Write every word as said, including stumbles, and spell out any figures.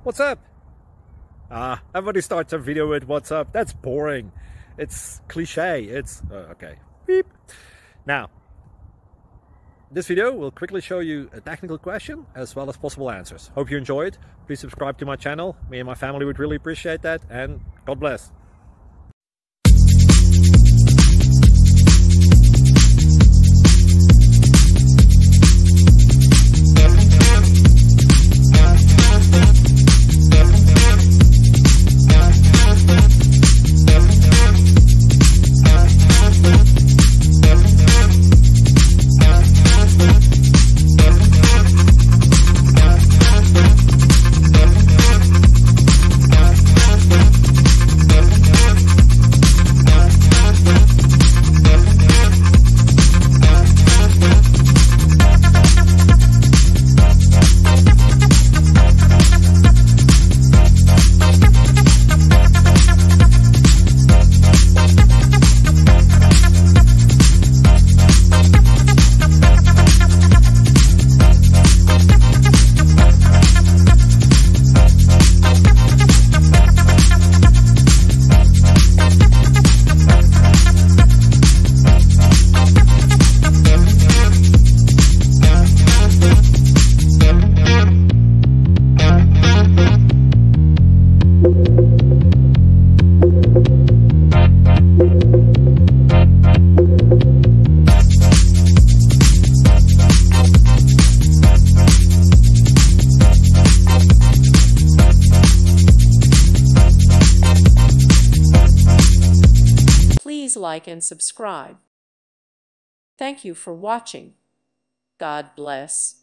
What's up? Ah, everybody starts a video with what's up. That's boring. It's cliche. It's uh, okay. Beep. Now, this video will quickly show you a technical question as well as possible answers. Hope you enjoyed. Please subscribe to my channel. Me and my family would really appreciate that, and God bless. Please like and subscribe. Thank you for watching. God bless.